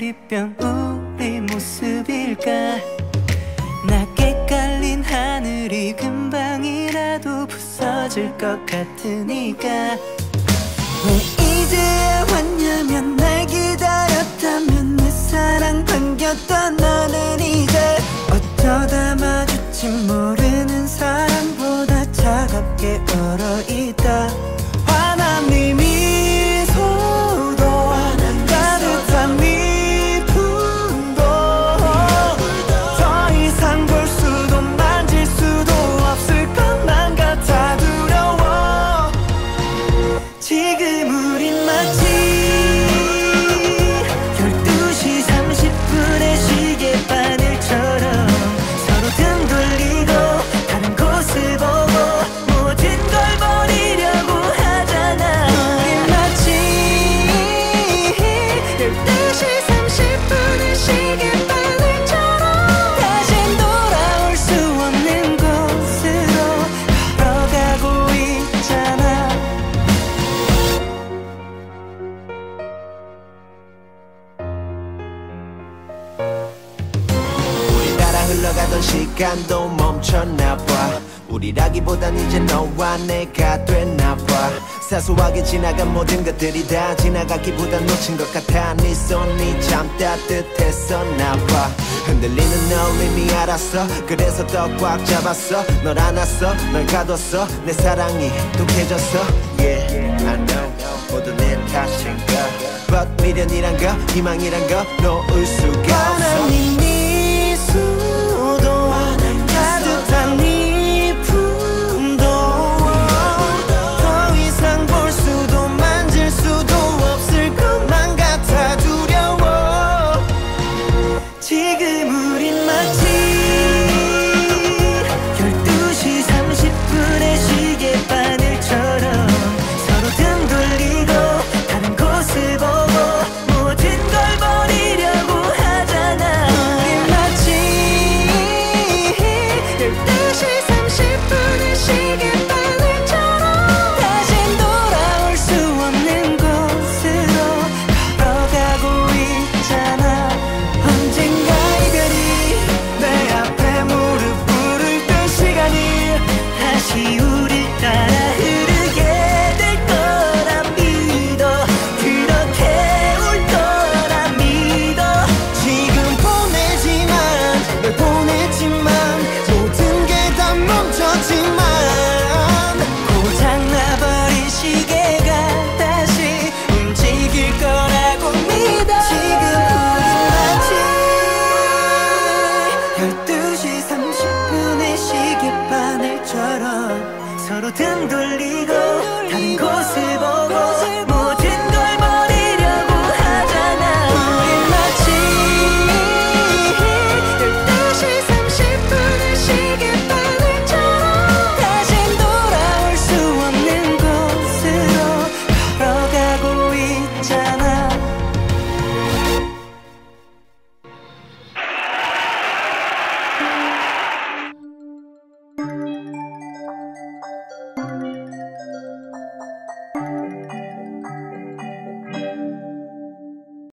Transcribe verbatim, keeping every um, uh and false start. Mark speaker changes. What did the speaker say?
Speaker 1: 뒤집힌 우리 모습일까. 낮게 깔린 하늘이 금방이라도 부서질 것 같으니까. 왜 이제야 왔냐면 날 기다렸다면 내 사랑 반겼던 너는 이제 어쩌다 마주치 모르는 사람보다 차갑게 얼어있다. 환한 네 미소도 따뜻한 네 품도 더 이상 볼 수도 만질 수도 없을 것만 같아 두려워. 지금 우린 마치 열두 시 삼십 분의 시계바늘처럼 서로 등 돌리고 다른 곳을 보고 모든 걸 버리려고 하잖아. 우린 마치 열두 시 삼십 분의 시계바늘처럼 다신 돌아올 수 없는 곳으로 걸어가고 있잖아.
Speaker 2: 우리 따라 흘러가던 시간도 멈췄나봐. 우리라기보단 이제 너와 내가 됐나봐. 사소하게 지나간 모든 것들이 다 지나가기보단 놓친 것 같아. 네 손이 참 따뜻했었나봐. 흔들리는 널 이미 알았어. 그래서 더 꽉 잡았어. 널 안았어, 널 가뒀어. 내 사랑이 독해졌어. Yeah, I know 모두 내 탓인가. But 미련이란 거, 희망이란 거 놓을 수가 없어.
Speaker 1: 환한 네 미소도 따뜻한 네 품도 더 이상 볼 수도 만질 수도 없을 것만 같아 두려워. 지금 우린 마치 열두 시 삼십 분의 시계바늘처럼 서로 등 돌리고 다른 곳을 보고 모든 걸 버리려고 하잖아. 우린 마치 열두 시 삼십 분의 시계바늘처럼 다신 돌아올 수 없는 곳으로 걸어가고 있잖아. 언젠가 이별이 내 앞에 무릎 꿇을 때 시간이 다시 우릴 따라 흐르게 될 거라 믿어. 그렇게 올 거라 믿어. 지금 보내지만 널 보냈지만 모든 게 다 멈췄지만 고장나버린 시계가 다시 움직일 거라고 믿어. 지금 우린 마치 열두 시 삼십 분의 시계바늘처럼 서로 등 돌리고 다른 곳을 보고